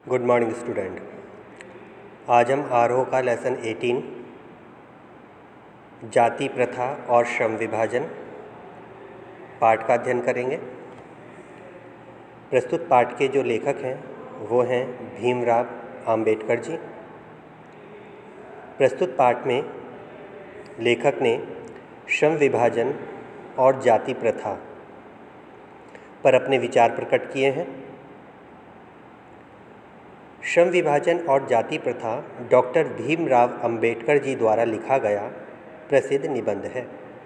Good morning student. आज हम आरोह का लेसन 18 जाति प्रथा और श्रम विभाजन पाठ का अध्ययन करेंगे। प्रस्तुत पाठ के जो लेखक हैं वो हैं भीमराव आम्बेडकर जी। प्रस्तुत पाठ में लेखक ने श्रम विभाजन और जाति प्रथा पर अपने विचार प्रकट किए हैं। श्रम विभाजन और जाति प्रथा डॉक्टर भीमराव अंबेडकर जी द्वारा लिखा गया प्रसिद्ध निबंध है।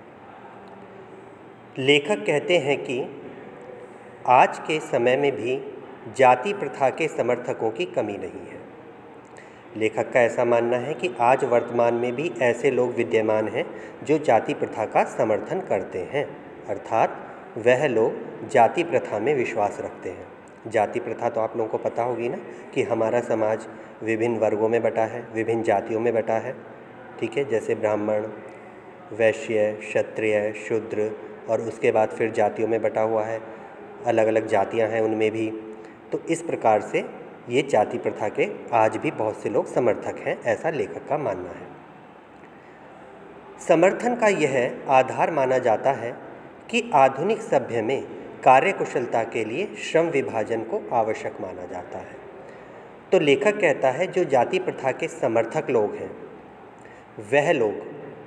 लेखक कहते हैं कि आज के समय में भी जाति प्रथा के समर्थकों की कमी नहीं है। लेखक का ऐसा मानना है कि आज वर्तमान में भी ऐसे लोग विद्यमान हैं जो जाति प्रथा का समर्थन करते हैं, अर्थात वह लोग जाति प्रथा में विश्वास रखते हैं। जाति प्रथा तो आप लोगों को पता होगी ना कि हमारा समाज विभिन्न वर्गों में बटा है, विभिन्न जातियों में बटा है, ठीक है। जैसे ब्राह्मण, वैश्य, क्षत्रिय, शूद्र और उसके बाद फिर जातियों में बटा हुआ है, अलग अलग जातियां हैं उनमें भी। तो इस प्रकार से ये जाति प्रथा के आज भी बहुत से लोग समर्थक हैं, ऐसा लेखक का मानना है। समर्थन का यह आधार माना जाता है कि आधुनिक सभ्य में कार्यकुशलता के लिए श्रम विभाजन को आवश्यक माना जाता है। तो लेखक कहता है जो जाति प्रथा के समर्थक लोग हैं वह लोग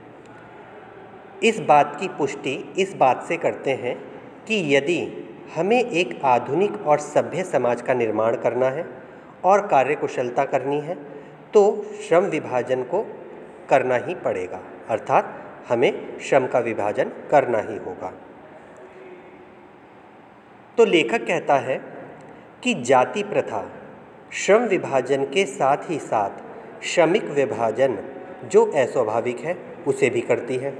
इस बात की पुष्टि इस बात से करते हैं कि यदि हमें एक आधुनिक और सभ्य समाज का निर्माण करना है और कार्यकुशलता करनी है तो श्रम विभाजन को करना ही पड़ेगा, अर्थात हमें श्रम का विभाजन करना ही होगा। तो लेखक कहता है कि जाति प्रथा श्रम विभाजन के साथ ही साथ श्रमिक विभाजन जो अस्वाभाविक है उसे भी करती है।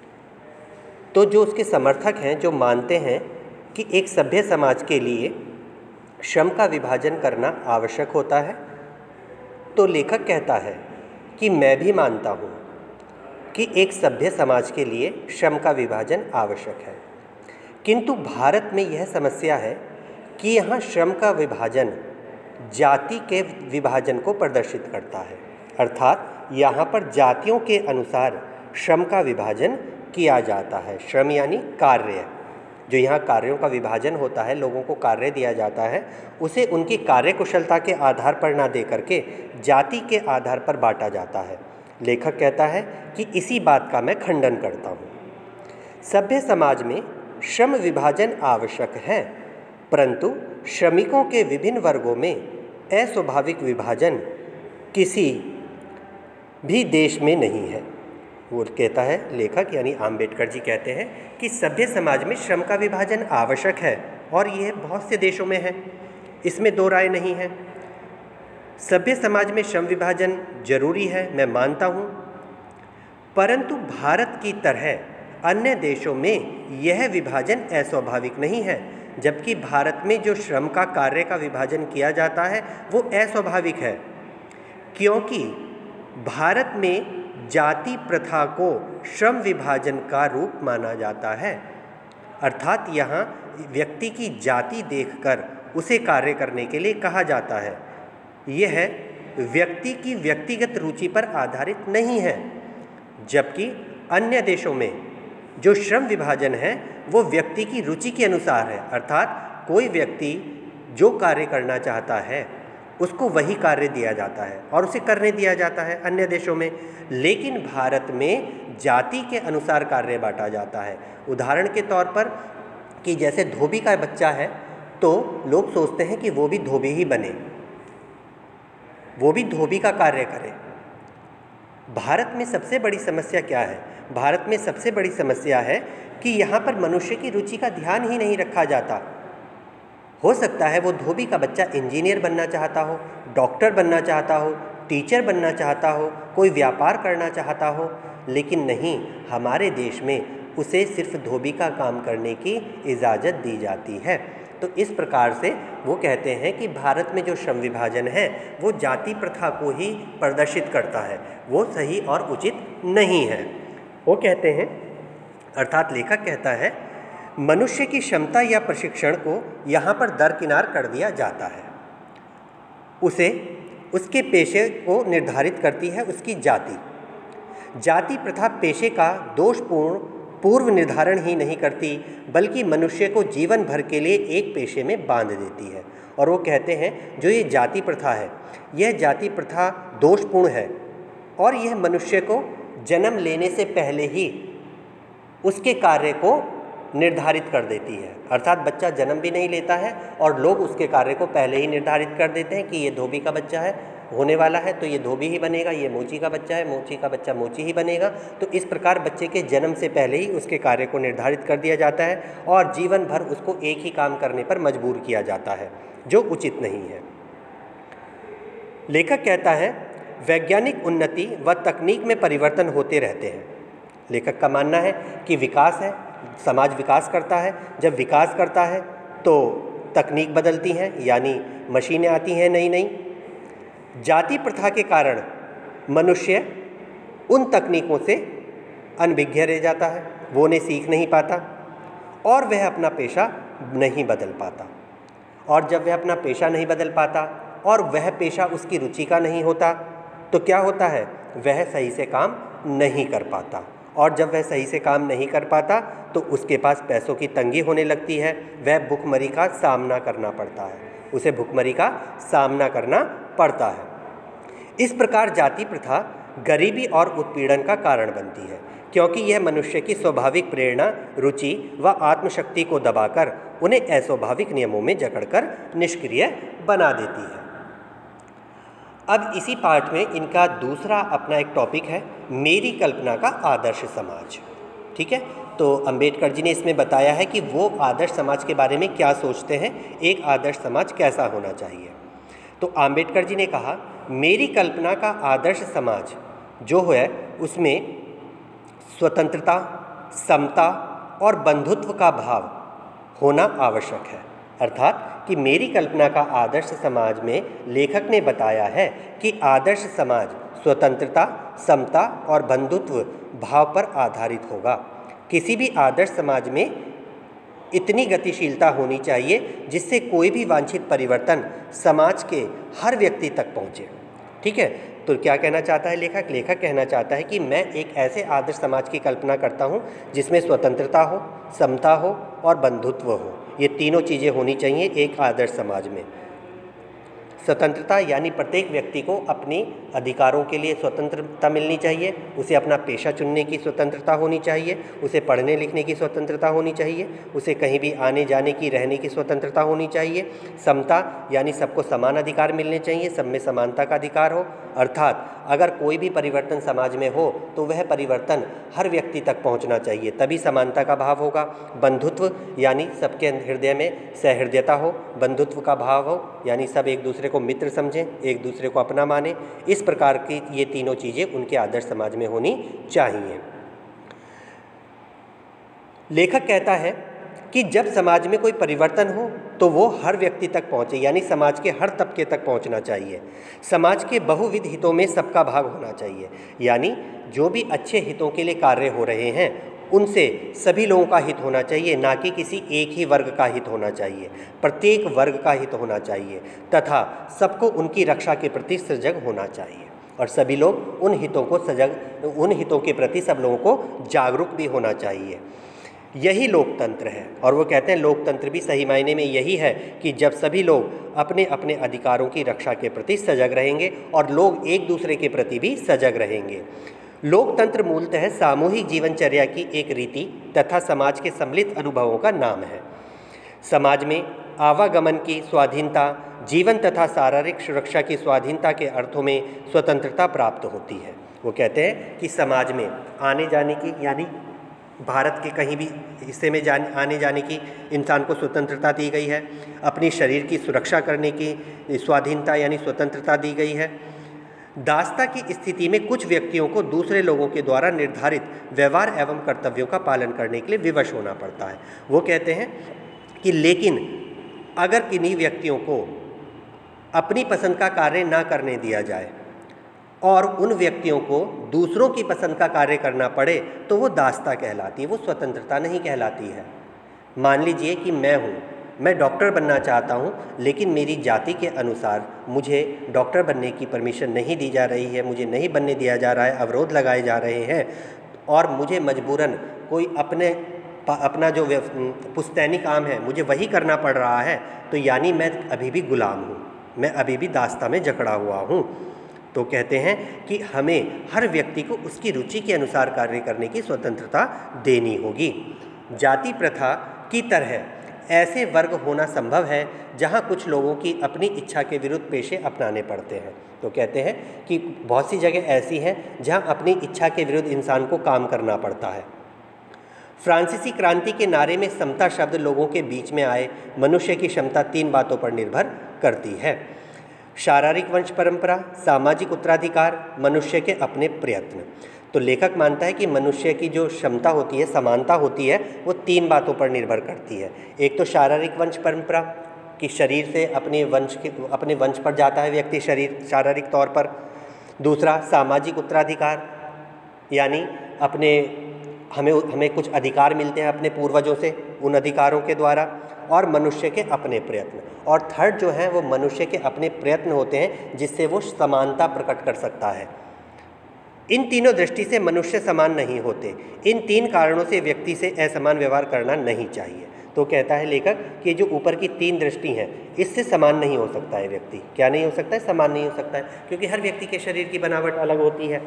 तो जो उसके समर्थक हैं, जो मानते हैं कि एक सभ्य समाज के लिए श्रम का विभाजन करना आवश्यक होता है, तो लेखक कहता है कि मैं भी मानता हूँ कि एक सभ्य समाज के लिए श्रम का विभाजन आवश्यक है। किंतु भारत में यह समस्या है कि यहाँ श्रम का विभाजन जाति के विभाजन को प्रदर्शित करता है, अर्थात यहाँ पर जातियों के अनुसार श्रम का विभाजन किया जाता है। श्रम यानी कार्य, जो यहाँ कार्यों का विभाजन होता है, लोगों को कार्य दिया जाता है, उसे उनकी कार्यकुशलता के आधार पर ना दे करके जाति के आधार पर बांटा जाता है। लेखक कहता है कि इसी बात का मैं खंडन करता हूँ। सभ्य समाज में श्रम विभाजन आवश्यक है, परंतु श्रमिकों के विभिन्न वर्गों में अस्वाभाविक विभाजन किसी भी देश में नहीं है। वो कहता है, लेखक यानी आम्बेडकर जी कहते हैं कि सभ्य समाज में श्रम का विभाजन आवश्यक है और यह बहुत से देशों में है, इसमें दो राय नहीं है। सभ्य समाज में श्रम विभाजन जरूरी है, मैं मानता हूँ, परंतु भारत की तरह अन्य देशों में यह विभाजन अस्वाभाविक नहीं है। जबकि भारत में जो श्रम का कार्य का विभाजन किया जाता है वो अस्वाभाविक है, क्योंकि भारत में जाति प्रथा को श्रम विभाजन का रूप माना जाता है, अर्थात यहाँ व्यक्ति की जाति देखकर उसे कार्य करने के लिए कहा जाता है। यह व्यक्ति की व्यक्तिगत रुचि पर आधारित नहीं है, जबकि अन्य देशों में जो श्रम विभाजन है वो व्यक्ति की रुचि के अनुसार है, अर्थात कोई व्यक्ति जो कार्य करना चाहता है उसको वही कार्य दिया जाता है और उसे करने दिया जाता है अन्य देशों में। लेकिन भारत में जाति के अनुसार कार्य बांटा जाता है। उदाहरण के तौर पर कि जैसे धोबी का बच्चा है तो लोग सोचते हैं कि वो भी धोबी ही बने, वो भी धोबी का कार्य करे। भारत में सबसे बड़ी समस्या क्या है? भारत में सबसे बड़ी समस्या है कि यहाँ पर मनुष्य की रुचि का ध्यान ही नहीं रखा जाता। हो सकता है वो धोबी का बच्चा इंजीनियर बनना चाहता हो, डॉक्टर बनना चाहता हो, टीचर बनना चाहता हो, कोई व्यापार करना चाहता हो, लेकिन नहीं, हमारे देश में उसे सिर्फ धोबी का काम करने की इजाज़त दी जाती है। तो इस प्रकार से वो कहते हैं कि भारत में जो श्रम विभाजन है वो जाति प्रथा को ही प्रदर्शित करता है, वो सही और उचित नहीं है। वो कहते हैं, अर्थात लेखक कहता है, मनुष्य की क्षमता या प्रशिक्षण को यहाँ पर दरकिनार कर दिया जाता है। उसे उसके पेशे को निर्धारित करती है उसकी जाति। जाति प्रथा पेशे का दोषपूर्ण पूर्व निर्धारण ही नहीं करती, बल्कि मनुष्य को जीवन भर के लिए एक पेशे में बांध देती है। और वो कहते हैं जो ये जाति प्रथा है, यह जाति प्रथा दोषपूर्ण है और यह मनुष्य को जन्म लेने से पहले ही उसके कार्य को निर्धारित कर देती है। अर्थात बच्चा जन्म भी नहीं लेता है और लोग उसके कार्य को पहले ही निर्धारित कर देते हैं कि ये धोबी का बच्चा है, होने वाला है तो ये धोबी ही बनेगा, ये मोची का बच्चा है, मोची का बच्चा मोची ही बनेगा। तो इस प्रकार बच्चे के जन्म से पहले ही उसके कार्य को निर्धारित कर दिया जाता है और जीवन भर उसको एक ही काम करने पर मजबूर किया जाता है, जो उचित नहीं है। लेखक कहता है वैज्ञानिक उन्नति व तकनीक में परिवर्तन होते रहते हैं। लेखक का मानना है कि विकास है, समाज विकास करता है, जब विकास करता है तो तकनीक बदलती हैं, यानी मशीनें आती हैं नई नई। जाति प्रथा के कारण मनुष्य उन तकनीकों से अनभिज्ञ रह जाता है, वो उन्हें सीख नहीं पाता और वह अपना पेशा नहीं बदल पाता। और जब वह अपना पेशा नहीं बदल पाता और वह पेशा उसकी रुचि का नहीं होता तो क्या होता है, वह सही से काम नहीं कर पाता। और जब वह सही से काम नहीं कर पाता तो उसके पास पैसों की तंगी होने लगती है, वह भुखमरी का सामना करना पड़ता है, उसे भुखमरी का सामना करना पड़ता है। इस प्रकार जाति प्रथा गरीबी और उत्पीड़न का कारण बनती है, क्योंकि यह मनुष्य की स्वाभाविक प्रेरणा, रुचि व आत्मशक्ति को दबाकर उन्हें अस्वाभाविक नियमों में जकड़कर निष्क्रिय बना देती है। अब इसी पार्ट में इनका दूसरा अपना एक टॉपिक है, मेरी कल्पना का आदर्श समाज। ठीक है, तो अंबेडकर जी ने इसमें बताया है कि वो आदर्श समाज के बारे में क्या सोचते हैं, एक आदर्श समाज कैसा होना चाहिए। तो अंबेडकर जी ने कहा मेरी कल्पना का आदर्श समाज जो है उसमें स्वतंत्रता, समता और बंधुत्व का भाव होना आवश्यक है। अर्थात कि मेरी कल्पना का आदर्श समाज में लेखक ने बताया है कि आदर्श समाज स्वतंत्रता, समता और बंधुत्व भाव पर आधारित होगा। किसी भी आदर्श समाज में इतनी गतिशीलता होनी चाहिए जिससे कोई भी वांछित परिवर्तन समाज के हर व्यक्ति तक पहुँचे। ठीक है, तो क्या कहना चाहता है लेखक? लेखक कहना चाहता है कि मैं एक ऐसे आदर्श समाज की कल्पना करता हूँ जिसमें स्वतंत्रता हो, समता हो और बंधुत्व हो। ये तीनों चीज़ें होनी चाहिए एक आदर्श समाज में। स्वतंत्रता यानी प्रत्येक व्यक्ति को अपने अधिकारों के लिए स्वतंत्रता मिलनी चाहिए, उसे अपना पेशा चुनने की स्वतंत्रता होनी चाहिए, उसे पढ़ने लिखने की स्वतंत्रता होनी चाहिए, उसे कहीं भी आने जाने की, रहने की स्वतंत्रता होनी चाहिए। समता यानी सबको समान अधिकार मिलने चाहिए, सब में समानता का अधिकार हो। अर्थात अगर कोई भी परिवर्तन समाज में हो तो वह परिवर्तन हर व्यक्ति तक पहुंचना चाहिए, तभी समानता का भाव होगा। बंधुत्व यानी सबके हृदय में सहृदयता हो, बंधुत्व का भाव हो, यानी सब एक दूसरे को मित्र समझें, एक दूसरे को अपना माने। इस प्रकार की ये तीनों चीज़ें उनके आदर्श समाज में होनी चाहिए। लेखक कहता है कि जब समाज में कोई परिवर्तन हो तो वो हर व्यक्ति तक पहुँचे, यानी समाज के हर तबके तक पहुँचना चाहिए। समाज के बहुविध हितों में सबका भाग होना चाहिए, यानी जो भी अच्छे हितों के लिए कार्य हो रहे हैं उनसे सभी लोगों का हित होना चाहिए, ना कि किसी एक ही वर्ग का हित होना चाहिए। प्रत्येक वर्ग का हित होना चाहिए तथा सबको उनकी रक्षा के प्रति सजग होना चाहिए और सभी लोग उन हितों के प्रति सब लोगों को जागरूक भी होना चाहिए। यही लोकतंत्र है। और वो कहते हैं लोकतंत्र भी सही मायने में यही है कि जब सभी लोग अपने अपने अधिकारों की रक्षा के प्रति सजग रहेंगे और लोग एक दूसरे के प्रति भी सजग रहेंगे। लोकतंत्र मूलतः सामूहिक जीवनचर्या की एक रीति तथा समाज के सम्मिलित अनुभवों का नाम है। समाज में आवागमन की स्वाधीनता, जीवन तथा शारीरिक सुरक्षा की स्वाधीनता के अर्थों में स्वतंत्रता प्राप्त होती है। वो कहते हैं कि समाज में आने जाने की, यानी भारत के कहीं भी हिस्से में आने जाने की इंसान को स्वतंत्रता दी गई है। अपनी शरीर की सुरक्षा करने की स्वाधीनता यानी स्वतंत्रता दी गई है। दासता की स्थिति में कुछ व्यक्तियों को दूसरे लोगों के द्वारा निर्धारित व्यवहार एवं कर्तव्यों का पालन करने के लिए विवश होना पड़ता है। वो कहते हैं कि लेकिन अगर किन्हीं व्यक्तियों को अपनी पसंद का कार्य ना करने दिया जाए और उन व्यक्तियों को दूसरों की पसंद का कार्य करना पड़े तो वो दासता कहलाती है, वो स्वतंत्रता नहीं कहलाती है। मान लीजिए कि मैं डॉक्टर बनना चाहता हूँ, लेकिन मेरी जाति के अनुसार मुझे डॉक्टर बनने की परमिशन नहीं दी जा रही है, मुझे नहीं बनने दिया जा रहा है, अवरोध लगाए जा रहे हैं और मुझे मजबूरन कोई अपना जो पुश्तैनी काम है मुझे वही करना पड़ रहा है, तो यानी मैं अभी भी गुलाम हूँ, मैं अभी भी दास्ता में जकड़ा हुआ हूँ। तो कहते हैं कि हमें हर व्यक्ति को उसकी रुचि के अनुसार कार्य करने की स्वतंत्रता देनी होगी। जाति प्रथा की तरह ऐसे वर्ग होना संभव है जहाँ कुछ लोगों की अपनी इच्छा के विरुद्ध पेशे अपनाने पड़ते हैं। तो कहते हैं कि बहुत सी जगह ऐसी हैं जहाँ अपनी इच्छा के विरुद्ध इंसान को काम करना पड़ता है। फ्रांसीसी क्रांति के नारे में समता शब्द लोगों के बीच में आए। मनुष्य की क्षमता 3 बातों पर निर्भर करती है: शारीरिक वंश परंपरा, सामाजिक उत्तराधिकार, मनुष्य के अपने प्रयत्न। तो लेखक मानता है कि मनुष्य की जो क्षमता होती है, समानता होती है, वो 3 बातों पर निर्भर करती है। एक तो शारीरिक वंश परंपरा कि शरीर से अपने वंश पर जाता है व्यक्ति शारीरिक तौर पर। दूसरा सामाजिक उत्तराधिकार, यानी हमें कुछ अधिकार मिलते हैं अपने पूर्वजों से, उन अधिकारों के द्वारा। और मनुष्य के अपने प्रयत्न। और थर्ड जो है वो मनुष्य के अपने प्रयत्न होते हैं जिससे वो समानता प्रकट कर सकता है। इन तीनों दृष्टि से मनुष्य समान नहीं होते। इन 3 कारणों से व्यक्ति से असमान व्यवहार करना नहीं चाहिए। तो कहता है लेखक कि जो ऊपर की 3 दृष्टि हैं, इससे समान नहीं हो सकता है व्यक्ति। क्या नहीं हो सकता है? समान नहीं हो सकता है, क्योंकि हर व्यक्ति के शरीर की बनावट अलग होती है।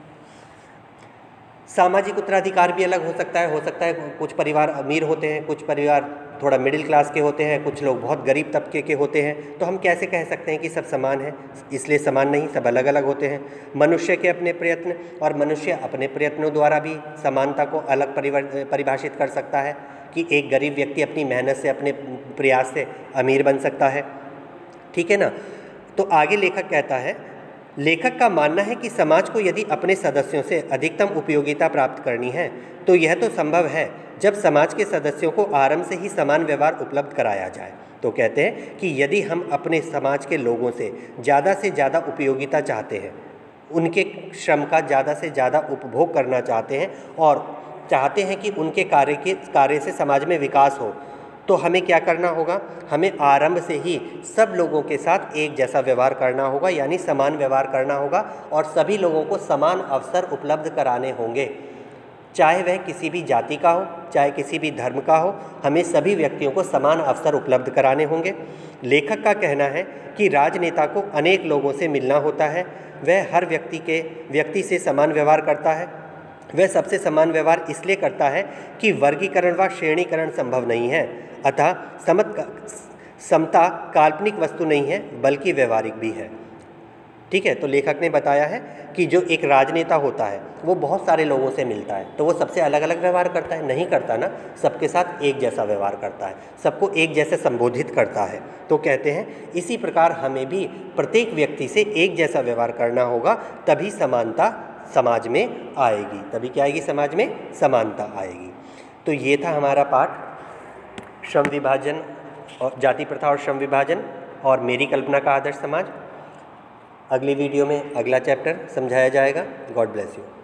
सामाजिक उत्तराधिकार भी अलग हो सकता है कुछ परिवार अमीर होते हैं, कुछ परिवार थोड़ा मिडिल क्लास के होते हैं, कुछ लोग बहुत गरीब तबके के होते हैं। तो हम कैसे कह सकते हैं कि सब समान हैं? इसलिए समान नहीं, सब अलग अलग होते हैं। मनुष्य के अपने प्रयत्न, और मनुष्य अपने प्रयत्नों द्वारा भी समानता को अलग परिभाषित कर सकता है कि एक गरीब व्यक्ति अपनी मेहनत से, अपने प्रयास से अमीर बन सकता है। ठीक है ना? तो आगे लेखक कहता है, लेखक का मानना है कि समाज को यदि अपने सदस्यों से अधिकतम उपयोगिता प्राप्त करनी है तो यह तो संभव है जब समाज के सदस्यों को आरंभ से ही समान व्यवहार उपलब्ध कराया जाए। तो कहते हैं कि यदि हम अपने समाज के लोगों से ज़्यादा उपयोगिता चाहते हैं, उनके श्रम का ज़्यादा से ज़्यादा उपभोग करना चाहते हैं और चाहते हैं कि उनके कार्य से समाज में विकास हो, तो हमें क्या करना होगा? हमें आरंभ से ही सब लोगों के साथ एक जैसा व्यवहार करना होगा, यानी समान व्यवहार करना होगा और सभी लोगों को समान अवसर उपलब्ध कराने होंगे। चाहे वह किसी भी जाति का हो, चाहे किसी भी धर्म का हो, हमें सभी व्यक्तियों को समान अवसर उपलब्ध कराने होंगे। लेखक का कहना है कि राजनेता को अनेक लोगों से मिलना होता है। वह हर व्यक्ति से समान व्यवहार करता है। वह सबसे समान व्यवहार इसलिए करता है कि वर्गीकरण व श्रेणीकरण संभव नहीं है। अतः समता काल्पनिक वस्तु नहीं है, बल्कि व्यवहारिक भी है। ठीक है? तो लेखक ने बताया है कि जो एक राजनेता होता है वो बहुत सारे लोगों से मिलता है, तो वो सबसे अलग अलग व्यवहार करता है? नहीं करता ना, सबके साथ एक जैसा व्यवहार करता है, सबको एक जैसे संबोधित करता है। तो कहते हैं इसी प्रकार हमें भी प्रत्येक व्यक्ति से एक जैसा व्यवहार करना होगा, तभी समानता समाज में आएगी। तभी क्या आएगी? समाज में समानता आएगी। तो ये था हमारा पाठ, श्रम विभाजन और जाति प्रथा और श्रम विभाजन और मेरी कल्पना का आदर्श समाज। अगली वीडियो में अगला चैप्टर समझाया जाएगा। God bless you.